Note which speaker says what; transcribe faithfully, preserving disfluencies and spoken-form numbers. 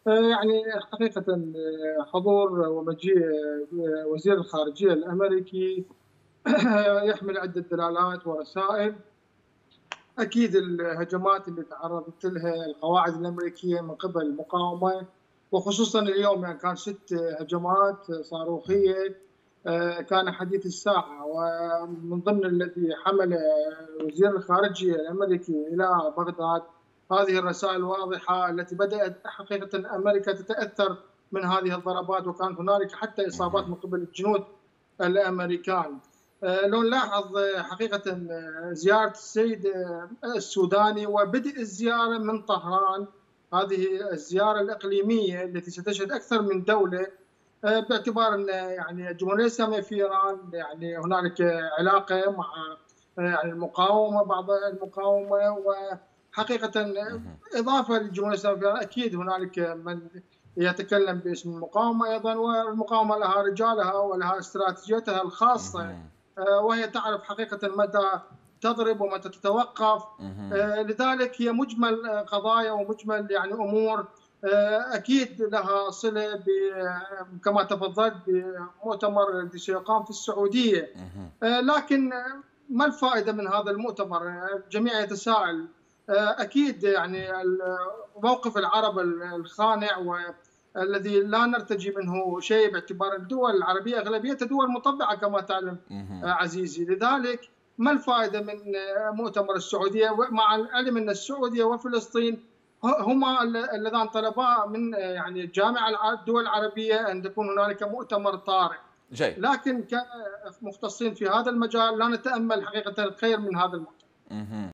Speaker 1: يعني حقيقة آه، حضور ومجيء آه، وزير الخارجية الأمريكي يحمل عدة دلالات ورسائل. أكيد الهجمات اللي تعرضت لها القواعد الأمريكية من قبل المقاومة، وخصوصا اليوم يعني كان ست هجمات صاروخية آه، كان حديث الساعة، ومن ضمن الذي حمل وزير الخارجية الأمريكي إلى بغداد هذه الرسائل الواضحة التي بدأت حقيقة أمريكا تتأثر من هذه الضربات، وكان هنالك حتى إصابات من قبل الجنود الأمريكان. آه، لو نلاحظ آه، حقيقة آه، زيارة السيد آه، السوداني وبدء الزيارة من طهران، هذه الزيارة الإقليمية التي ستشهد أكثر من دولة، آه، باعتبار أن يعني الجمهورية الإسلامية في إيران يعني هنالك علاقة مع آه، يعني المقاومة، بعض المقاومة، وحقيقة آه، إضافة للجمهورية الإسلامية في إيران أكيد هنالك من يتكلم باسم المقاومة أيضا، والمقاومة لها رجالها ولها استراتيجيتها الخاصة، آه، وهي تعرف حقيقة متى تضرب ومتى تتوقف. آه، لذلك هي مجمل آه، قضايا ومجمل يعني أمور آه، أكيد لها صلة ب- كما تفضلت بمؤتمر الذي سيقام في السعودية. آه، لكن آه، ما الفائدة من هذا المؤتمر؟ آه، الجميع يتساءل. آه، أكيد يعني ال- موقف العرب الخانع والذي لا نرتجي منه شيء، باعتبار الدول العربية أغلبيتها دول مطبعة كما تعلم آه، عزيزي. لذلك ما الفائدة من آه، مؤتمر السعودية، مع العلم أن السعودية وفلسطين هما اللذان طلبا من آه، يعني الجامعة الدول العربية أن تكون هنالك مؤتمر طارئ،
Speaker 2: جيد.
Speaker 1: لكن كمختصين في هذا المجال لا نتأمل حقيقة الخير من هذا المؤتمر.
Speaker 2: اهم.